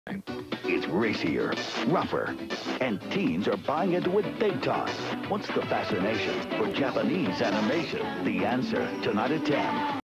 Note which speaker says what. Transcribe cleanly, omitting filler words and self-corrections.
Speaker 1: It's racier, rougher, and teens are buying into it big time. What's the fascination for Japanese animation? The answer tonight at 10.